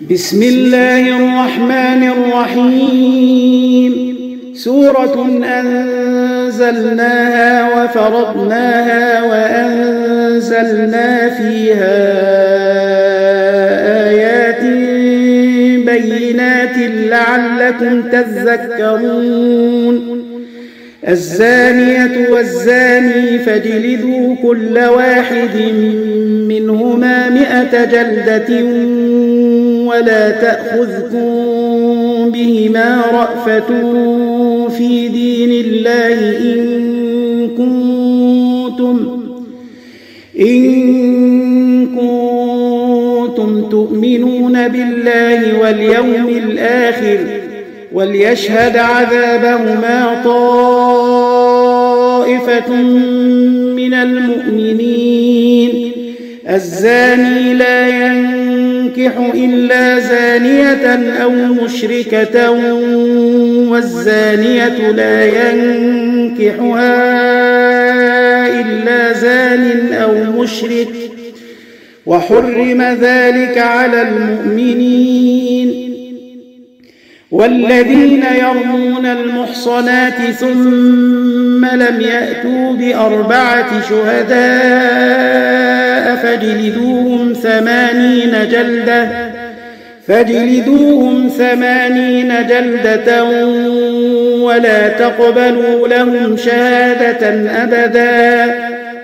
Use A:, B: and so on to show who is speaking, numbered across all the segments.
A: بسم الله الرحمن الرحيم. سورة أنزلناها وفرضناها وأنزلنا فيها آيات بينات لعلكم تذكرون. الزانية والزاني فاجلدوا كل واحد منهما 100 جلدة ولا تأخذكم بهما رأفة في دين الله إن كنتم تؤمنون بالله واليوم الآخر. وليشهد عذابهما طائفة من المؤمنين. الزاني لا ينكح إلا زانية أو مشركة والزانية لا ينكحها إلا زان أو مشرك وحرم ذلك على المؤمنين. والذين يرمون المحصنات ثم لم يأتوا ب4 شهداء فاجلدوهم 80 جلدة ولا تقبلوا لهم شهادة أبدا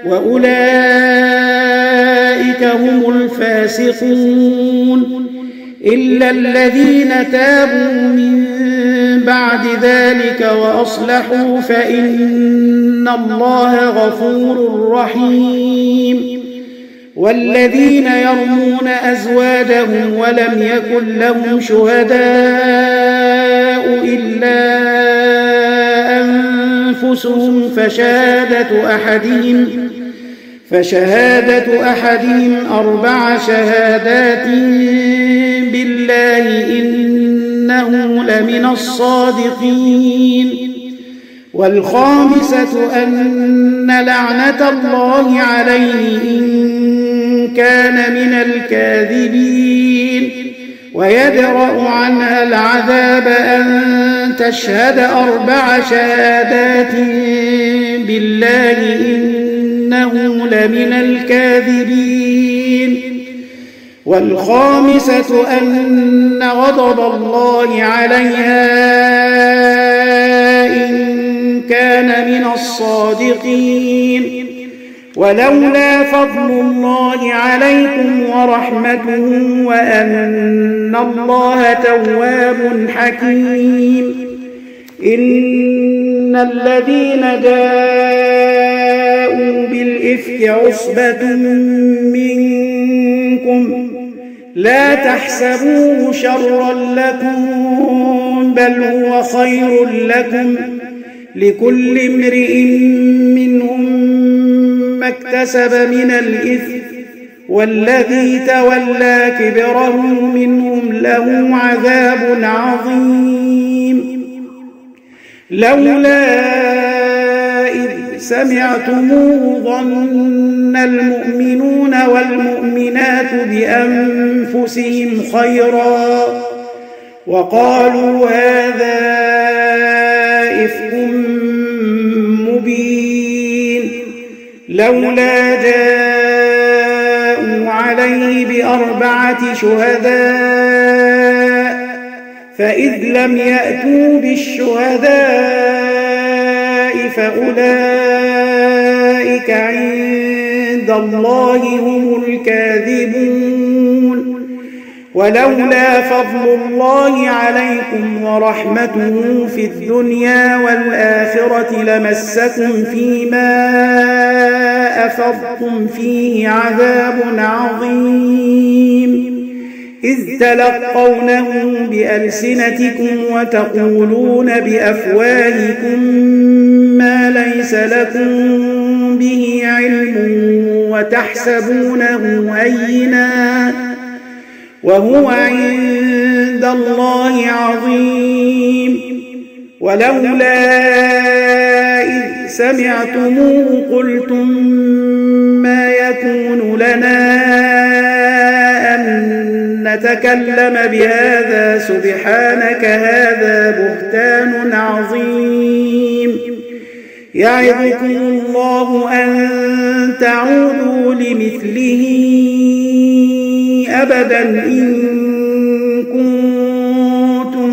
A: وأولئك هم الفاسقون. إلا الذين تابوا من بعد ذلك وأصلحوا فإن الله غفور رحيم. والذين يرمون أزواجهم ولم يكن لهم شهداء إلا أنفسهم فشهادة أحدهم 4 شهادات بالله إنه لمن الصادقين. والخامسة أن لعنة الله عليه إن كان من الكاذبين. ويدرأ عنها العذاب أن تشهد 4 شهادات بالله إنه لمن الكاذبين. والخامسة أن غضب الله عليها إن كان من الصادقين. ولولا فضل الله عليكم ورحمته وأن الله تواب حكيم. إن الذين جاءوا بالإفك عصبة منكم لا تحسبوه شرا لكم بل هو خير لكم. لكل امرئ منهم ما اكتسب من الإثم والذي تولى كبره منهم له عذاب عظيم. لولا إذ سمعتموه ظن المؤمنون والمؤمنات بأنفسهم خيرا وقالوا هذا إفك مبين. لولا جاءوا عليه ب4 شهداء فإذ لم يأتوا بالشهداء فأولئك عند الله هم الكاذبون. ولولا فضل الله عليكم ورحمته في الدنيا والآخرة لمسكم فيما أفضتم فيه عذاب عظيم. إذ تلقونه بألسنتكم وتقولون بأفواهكم ما ليس لكم به علم وتحسبونه هينا وهو عند الله عظيم. ولولا إذ سمعتموه قلتم ما يكون لنا أن نتكلم بهذا سبحانك هذا بهتان عظيم يعظكم الله أن تعودوا لمثله أبدا إن كنتم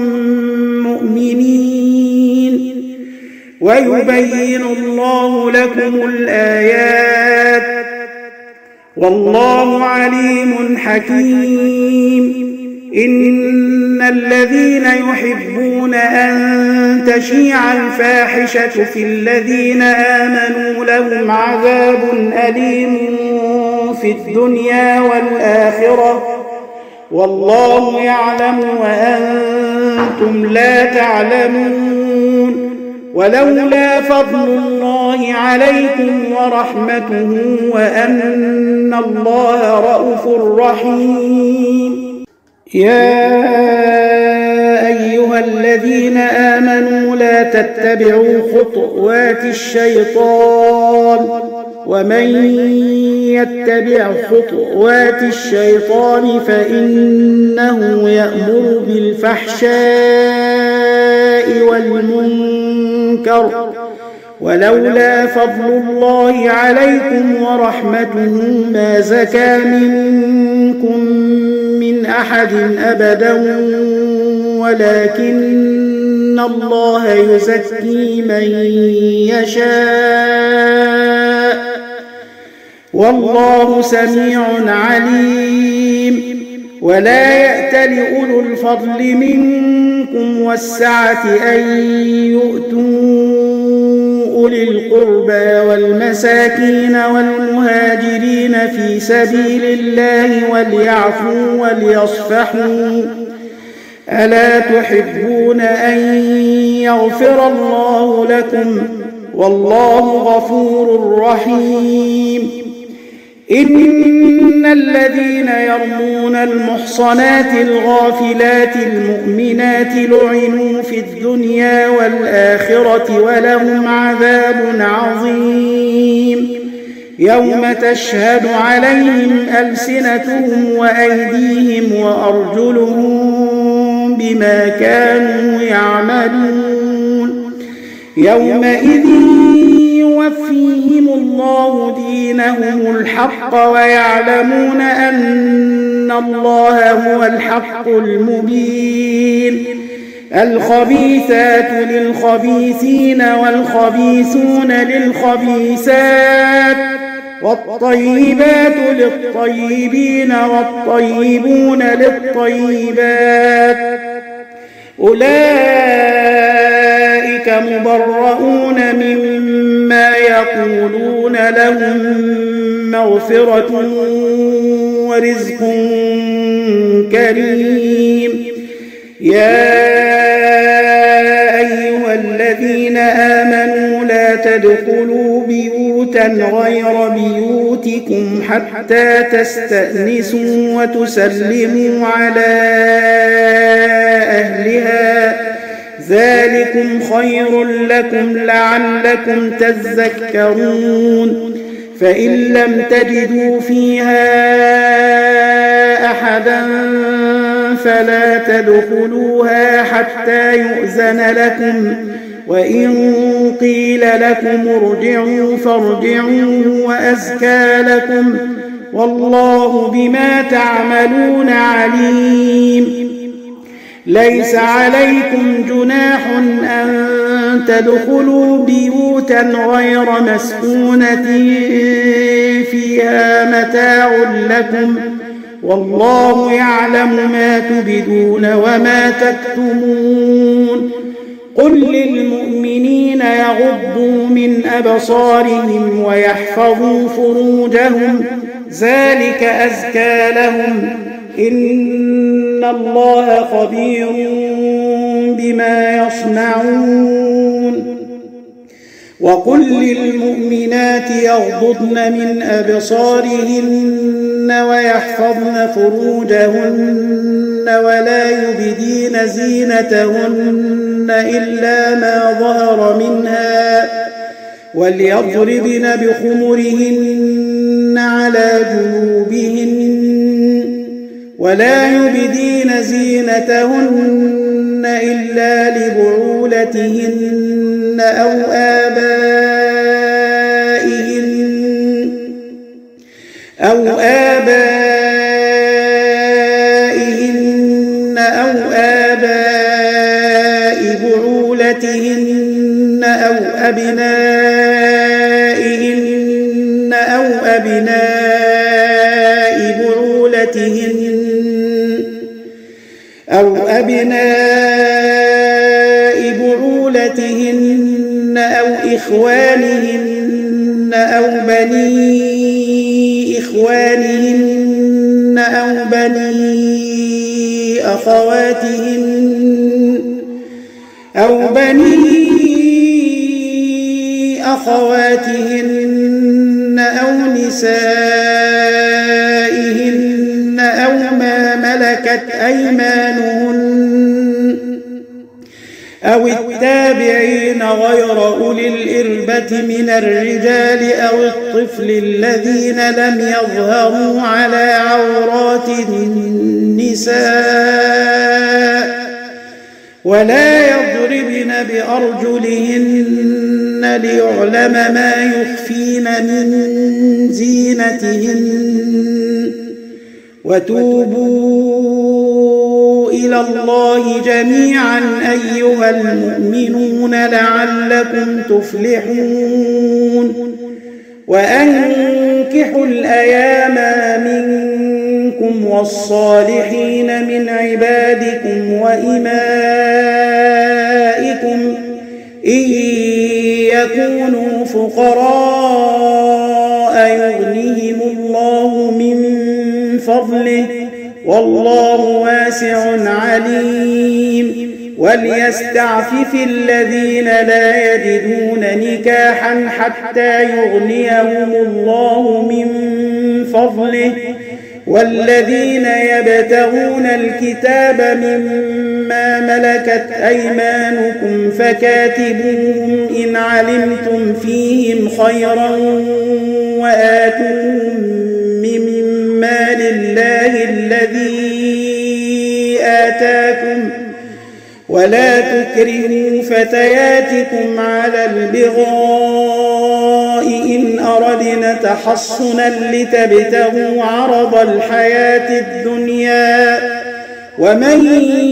A: مؤمنين ويبين الله لكم الآيات والله عليم حكيم إن الذين يحبون أن تشيع الفاحشة في الذين آمنوا لهم عذاب أليم في الدنيا والآخرة والله يعلم وأنتم لا تعلمون ولولا فضل الله عليكم ورحمته وأن الله رءوف رحيم يا أيها الذين آمنوا لا تتبعوا خطوات الشيطان ومن يتبع خطوات الشيطان فإنه يأمر بالفحشاء والمنكر ولولا فضل الله عليكم ورحمته ما زكى منكم من أحد أبدا ولكن الله يزكي من يشاء والله سميع عليم ولا يأتل أولو الفضل منكم والسعة أن يؤتوا أولي القربى والمساكين والمهاجرين في سبيل الله وليعفوا وليصفحوا ألا تحبون أن يغفر الله لكم والله غفور رحيم إن الذين يرمون المحصنات الغافلات المؤمنات لعنوا في الدنيا والآخرة ولهم عذاب عظيم يوم تشهد عليهم ألسنتهم وأيديهم وأرجلهم بما كانوا يعملون يومئذ يوفيهم الله دينهم الحق ويعلمون أن الله هو الحق المبين الخبيثات للخبيثين والخبيثون للخبيثات والطيبات للطيبين والطيبون للطيبات أولئك مبرؤون مما يقولون لهم مغفرة ورزق كريم يا أيها الذين آمنوا لا تدخلوا بيوتا غير بيوتكم حتى تستأنسوا وتسلموا على أهلها ذلكم خير لكم لعلكم تذكرون فإن لم تجدوا فيها أحدا فلا تدخلوها حتى يؤذن لكم وإن قيل لكم ارجعوا فارجعوا وأزكى لكم والله بما تعملون عليم ليس عليكم جناح أن تدخلوا بيوتا غير مسكونة فيها متاع لكم والله يعلم ما تبدون وما تكتمون قل للمؤمنين يغضوا من أبصارهم ويحفظوا فروجهم ذلك أزكى لهم إن الله خبير بما يصنعون وقل للمؤمنات يغضضن من أبصارهن ويحفظن فروجهن ولا يبدين زينتهن إلا ما ظهر منها وليضربن بخمرهن على جنوبهن ولا يبدين زينتهن إلا لبعولتهن أو آبائهن أو آباء بعولتهن أو أبنائهن أو أبناء بعولتهن أو إخوانهن أو بني إخوانهن أو بني أخواتهن أو نسائهن أو ما ملكت أيمانهن أو التابعين غير أولي الإربة من الرجال أو الطفل الذين لم يظهروا على عورات النساء ولا يضربن بأرجلهن ليعلم ما يخفين من زينتهن وتوبوا إلى الله جميعا أيها المؤمنون لعلكم تفلحون وأنكحوا الأيام منكم والصالحين من عبادكم وإمائكم إن يكونوا فقراء يغنيهم الله من فضله والله واسع عليم وليستعفف الذين لا يجدون نكاحا حتى يغنيهم الله من فضله والذين يبتغون الكتاب مما ملكت أيمانكم فكاتبوهم إن علمتم فيهم خيرا وآتوهم مما لله الذي آتاكم ولا تكرهوا فتياتكم على البغاء إن أردنا تحصنا لتبتغوا عرض الحياة الدنيا ومن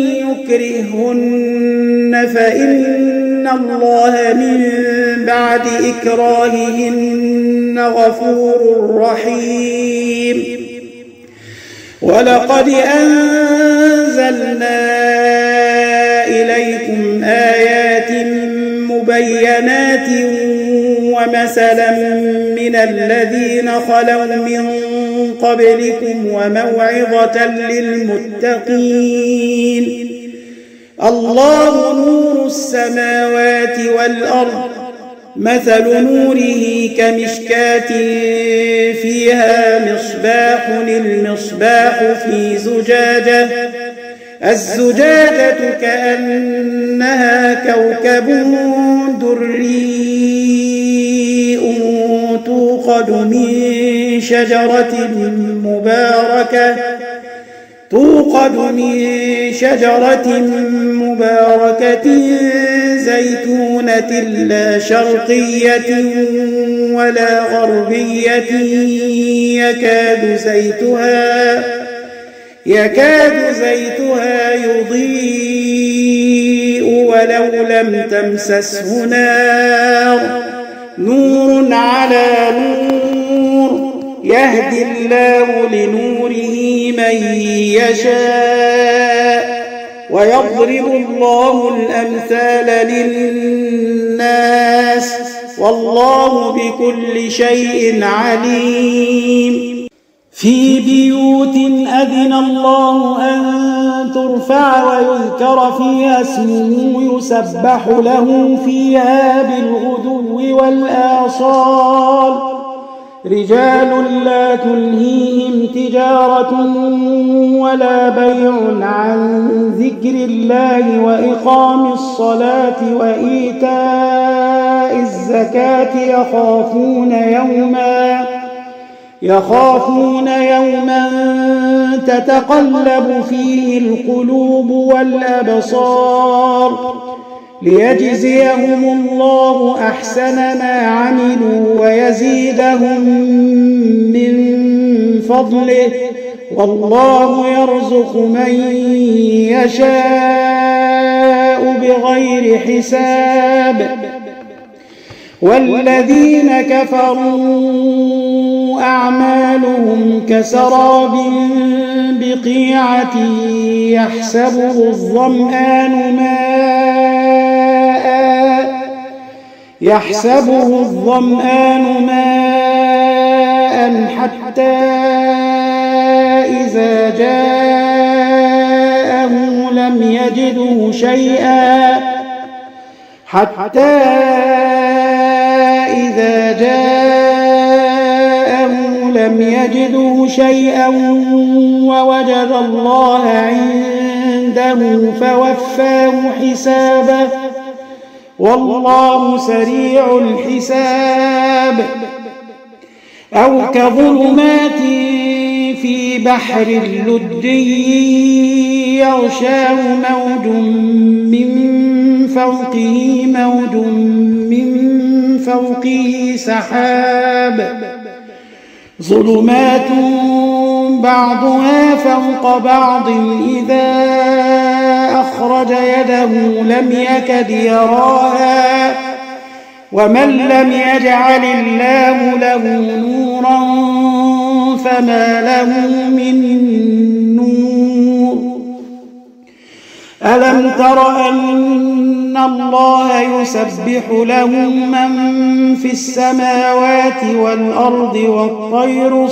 A: يكرهن فإن الله من بعد إكراههن غفور رحيم ولقد أنزلنا إليكم آيات مبينات ومثلا من الذين خلوا من قبلكم وموعظة للمتقين الله نور السماوات والأرض مثل نوره كمشكاة فيها مصباح المصباح في زجاجة الزجاجة كأنها كوكب دري توقد من شجرة مباركة زيتونة لا شرقية ولا غربية يكاد زيتها يضيء ولو لم تمسسه نار نور على نور يهدي الله لنوره من يشاء ويضرب الله الأمثال للناس والله بكل شيء عليم في بيوت أذن الله أن ترفع ويذكر فيها اسمه يسبح له فيها بالغدو والآصال رجال لا تلهيهم تجارة ولا بيع عن ذكر الله وإقام الصلاة يخافون يوما تتقلب فيه القلوب والأبصار ليجزيهم الله أحسن ما عملوا ويزيدهم من فضله والله يرزق من يشاء بغير حساب. والذين كفروا أعمالهم كسراب بقيعة يحسبه الظمآن ماء حتى إذا جاءه لم يجده شيئا ووجد الله عنده فوفاه حسابه والله سريع الحساب. أو كظلمات في بحر لجي يغشاه موج من فوقه سحاب ظلمات بعضها فوق بعض إذا أخرج يده لم يكد يراها ومن لم يجعل الله له نورا فما له من نور. ألم تر أن الله يسبح له من في السماوات والأرض والطير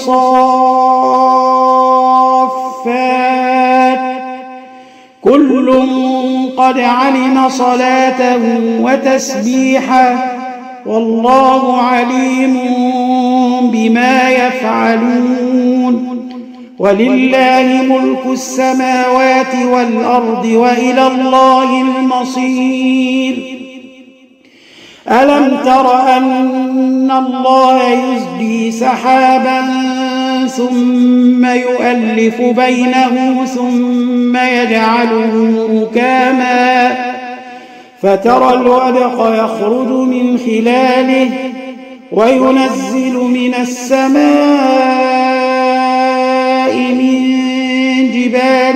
A: صافات كل قد علم صلاته وتسبيحه والله عليم بما يفعلون. ولله ملك السماوات والأرض وإلى الله المصير. ألم تر أن الله يزجي سحابا ثم يؤلف بينه ثم يجعله ركاما فترى الودق يخرج من خلاله وينزل من السماء من جبال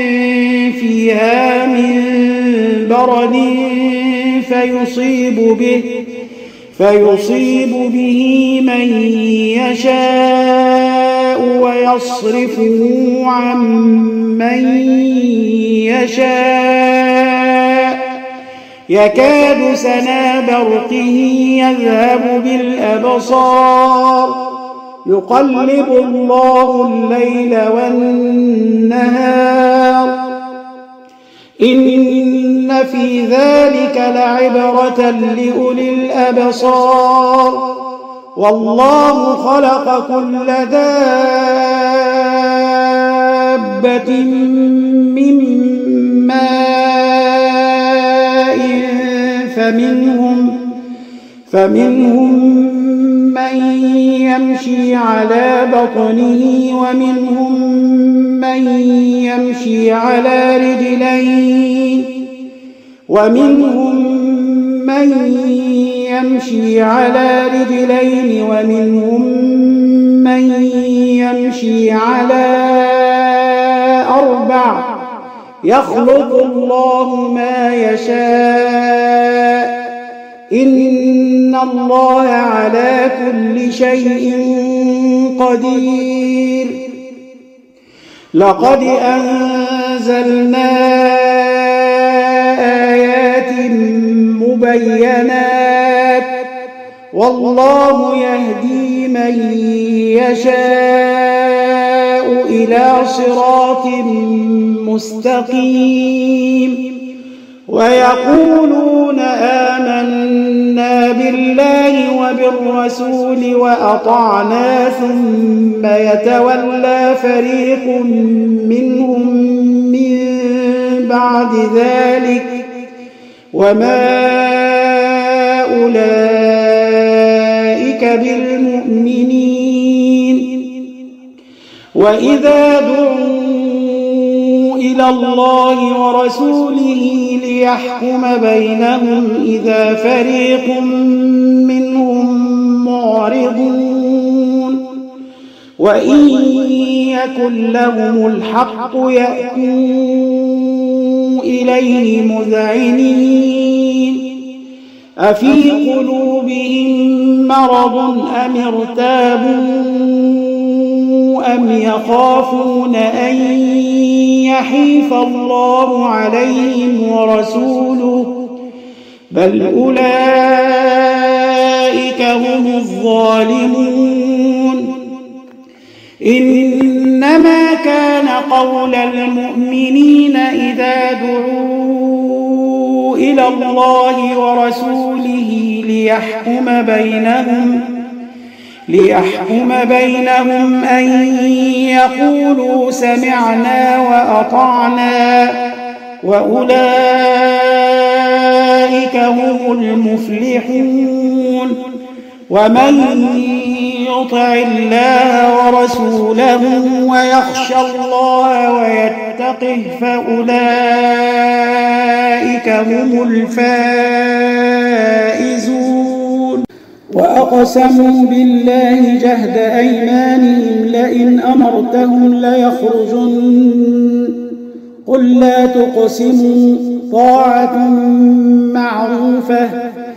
A: فيها من برد فيصيب به من يشاء ويصرفه عن من يشاء يكاد سنا برقه يذهب بالأبصار يقلب الله الليل والنهار إن في ذلك لعبرة لأولي الأبصار والله خلق كل دابة من ماء فمنهم من يمشي على بطنه ومنهم من يمشي على رجلين ومنهم من يمشي على أربع يخلق الله ما يشاء إن الله على كل شيء قدير. لقد أنزلنا آيات مبينات والله يهدي من يشاء إلى صراط مستقيم. ويقولون آمنا بالله وبالرسول وأطعنا ثم يتولى فريق منهم من بعد ذلك وما أولئك بالمؤمنين. وإذا دعوا إلى الله ورسوله ليحكم بينهم إذا فريق منهم معرضون وإن يكن لهم الحق يأتوا إليه مذعنين أفي قلوبهم مرض أم ارتابوا أم يخافون أن يحيف الله عليهم ورسوله بل أولئك هم الظالمون إنما كان قول المؤمنين إذا دعوا إلى الله ورسوله ليحكم بينهم أن يقولوا سمعنا وأطعنا وأولئك هم المفلحون ومن يطع الله ورسوله ويخشى الله ويتقه فأولئك هم الفائزون وأقسموا بالله جهد أيمانهم لئن أمرتهم ليخرجن قل لا تقسموا طاعة معروفة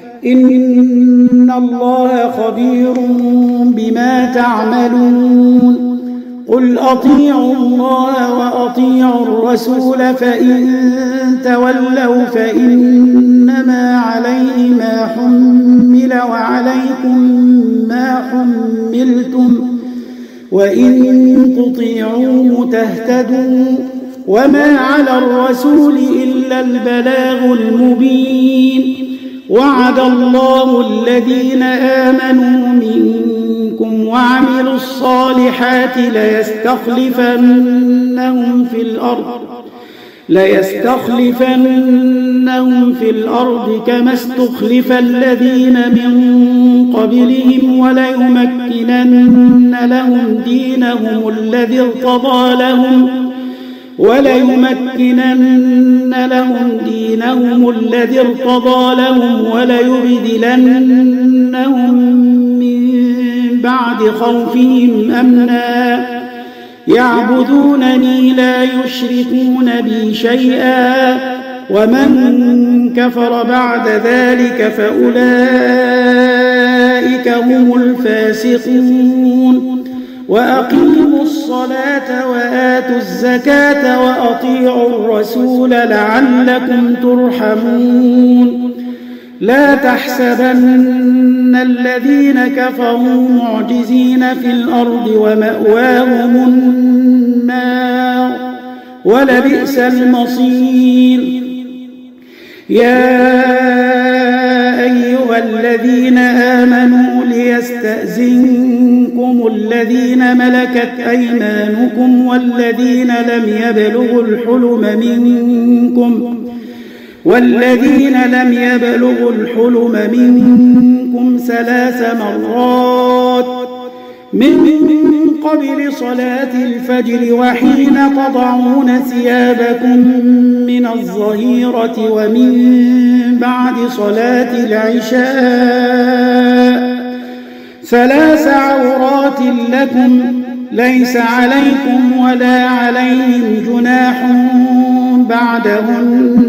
A: إن الله خبير بما تعملون قل أطيعوا الله وأطيعوا الرسول فإن تولوا فإنما عليه ما حمل وعليكم ما حملتم وإن تطيعوه تهتدوا وما على الرسول إلا البلاغ المبين وعد الله الذين آمنوا منكم وعملوا الصالحات ليستخلفنهم في الأرض كما استخلف الذين من قبلهم وليمكنن لهم دينهم الذي ارتضى لهم وليبدلنهم من بعد خوفهم أمنا يعبدونني لا يشركون بي شيئا ومن كفر بعد ذلك فأولئك هم الفاسقون وأقيموا الصلاة وآتوا الزكاة وأطيعوا الرسول لعلكم ترحمون لا تحسبن الذين كفروا معجزين في الأرض ومأواهم النار ولبئس المصير يا أيها الذين آمنوا ليستأذنكم الذين ملكت أيمانكم والذين لم يبلغوا الحلم منكم 3 مرات من قبل صلاة الفجر وحين تضعون ثيابكم من الظهيرة ومن بعد صلاة العشاء 3 عورات لكم ليس عليكم ولا عليهم جناح بعدهن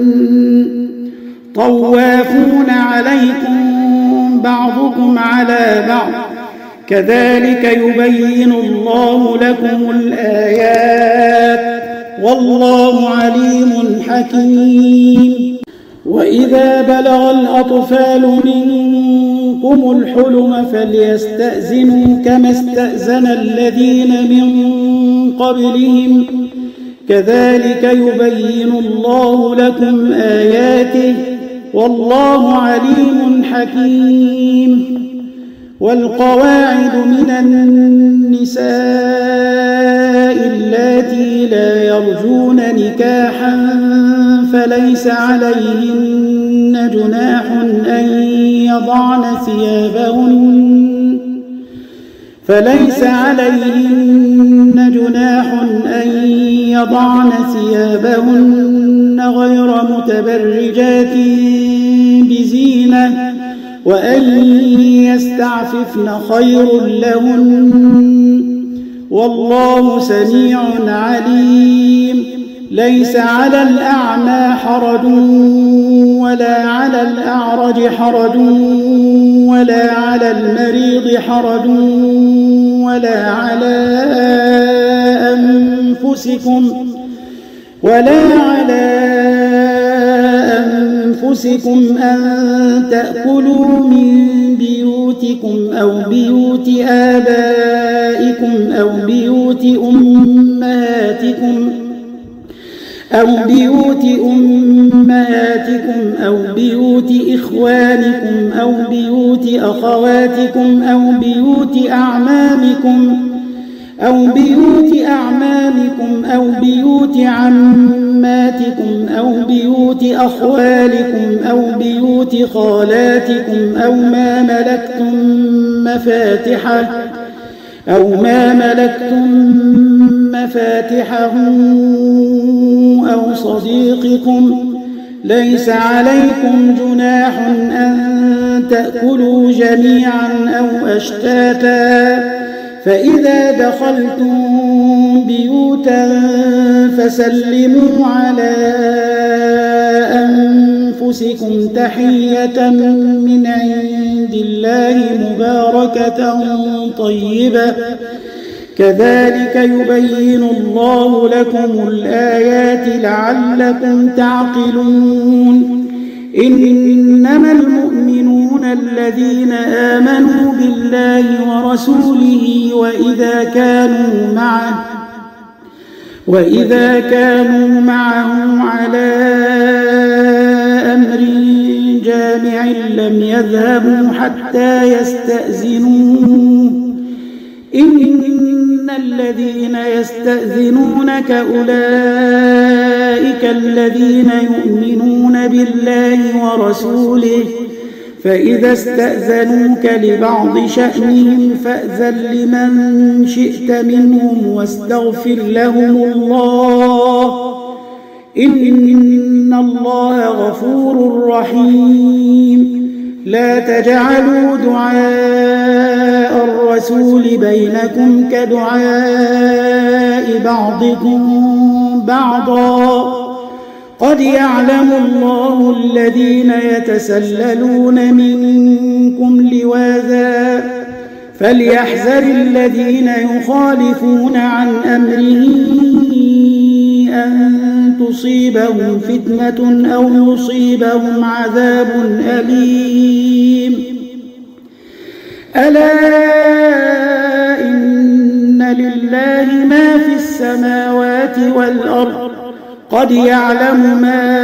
A: طوافون عليكم بعضكم على بعض كذلك يبين الله لكم الآيات والله عليم حكيم وإذا بلغ الأطفال منكم الحلم فليستأذنوا كما استأذن الذين من قبلهم كذلك يبين الله لكم آياته والله عليم حكيم والقواعد من النساء اللاتي لا يرجون نكاحا فليس عليهن جناح فليس عليهن جناح أن يضعن ثيابهن غير متبرجات بزينة وأن يستعففن خير لهن والله سميع عليم. ليس على الأعمى حرج ولا على الأعرج حرج ولا على المريض حرج ولا على أنفسكم أن تأكلوا من بيوتكم أو بيوت آبائكم أو بيوت أمهاتكم أو بيوت إخوانكم أو بيوت أخواتكم أو بيوت أعمامكم أو بيوت عماتكم أو بيوت أخوالكم أو بيوت خالاتكم أو ما ملكتم مفاتحه أو صديقكم. ليس عليكم جناح أن تأكلوا جميعا أو أشتاتا فإذا دخلتم بيوتا فسلموا على أنفسكم تحية من عند الله مباركة طيبة كذلك يبين الله لكم الآيات لعلكم تعقلون. إنما المؤمنون الذين آمنوا بالله ورسوله وإذا كانوا معه على أمر جامع لم يذهبوا حتى يستأذنوه. إن الذين يستأذنونك أولئك الذين يؤمنون بالله ورسوله فإذا استأذنوك لبعض شأنهم فأذن لمن شئت منهم واستغفر لهم الله إن الله غفور رحيم. لا تجعلوا دعاء الرسول بينكم كدعاء بعضكم بعضا قد يعلم الله الذين يتسللون منكم لواذا فليحذر الذين يخالفون عن أمره أن تصيبهم فتنة أو يصيبهم عذاب أليم. ألا إن لله ما في السماوات والأرض قد يعلم ما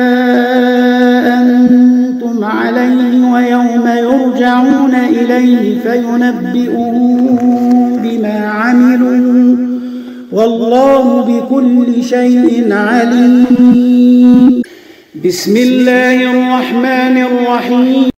A: أنتم عليه ويوم يرجعون إليه فينبئهم بما عملوا والله بكل شيء عليم. بسم الله الرحمن الرحيم.